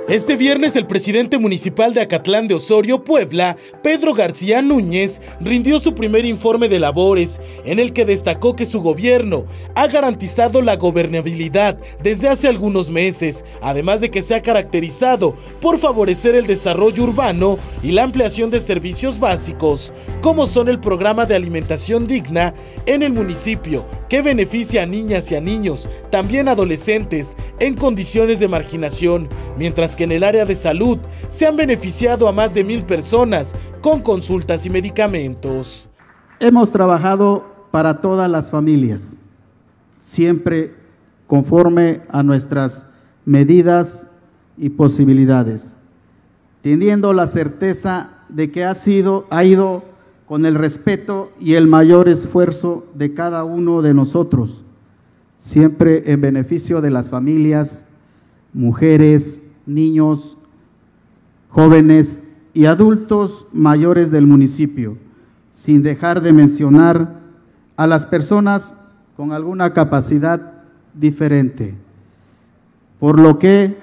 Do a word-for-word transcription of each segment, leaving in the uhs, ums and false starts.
Este viernes el presidente municipal de Acatlán de Osorio, Puebla, Pedro García Núñez, rindió su primer informe de labores, en el que destacó que su gobierno ha garantizado la gobernabilidad desde hace algunos meses, además de que se ha caracterizado por favorecer el desarrollo urbano y la ampliación de servicios básicos, como son el programa de alimentación digna en el municipio, que beneficia a niñas y a niños, también adolescentes, en condiciones de marginación, mientras que en el área de salud se han beneficiado a más de mil personas con consultas y medicamentos. Hemos trabajado para todas las familias, siempre conforme a nuestras medidas y posibilidades, teniendo la certeza de que ha sido, ha ido con el respeto y el mayor esfuerzo de cada uno de nosotros, siempre en beneficio de las familias, mujeres, niños, jóvenes y adultos mayores del municipio, sin dejar de mencionar a las personas con alguna capacidad diferente. Por lo que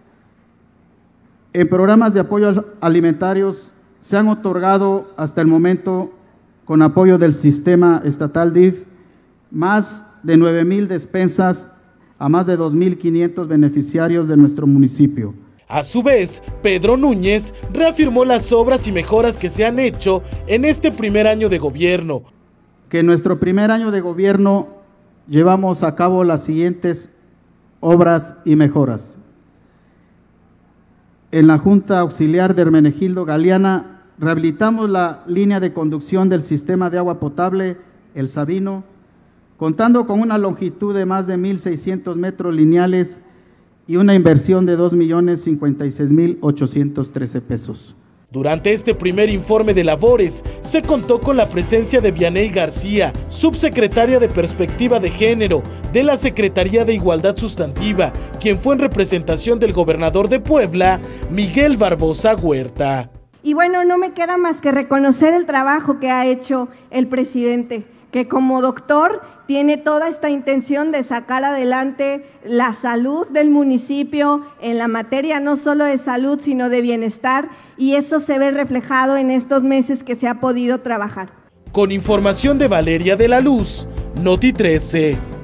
en programas de apoyo alimentarios se han otorgado hasta el momento, con apoyo del sistema estatal D I F, más de nueve mil despensas a más de dos mil quinientos beneficiarios de nuestro municipio. A su vez, Pedro Núñez reafirmó las obras y mejoras que se han hecho en este primer año de gobierno. Que en nuestro primer año de gobierno llevamos a cabo las siguientes obras y mejoras. En la Junta Auxiliar de Hermenegildo Galeana, rehabilitamos la línea de conducción del sistema de agua potable, El Sabino, contando con una longitud de más de mil seiscientos metros lineales y una inversión de dos millones cincuenta y seis mil ochocientos trece pesos. Durante este primer informe de labores, se contó con la presencia de Vianey García, subsecretaria de Perspectiva de Género de la Secretaría de Igualdad Sustantiva, quien fue en representación del gobernador de Puebla, Miguel Barbosa Huerta. Y bueno, no me queda más que reconocer el trabajo que ha hecho el presidente, que como doctor tiene toda esta intención de sacar adelante la salud del municipio en la materia no solo de salud, sino de bienestar, y eso se ve reflejado en estos meses que se ha podido trabajar. Con información de Valeria de la Luz, Noti trece.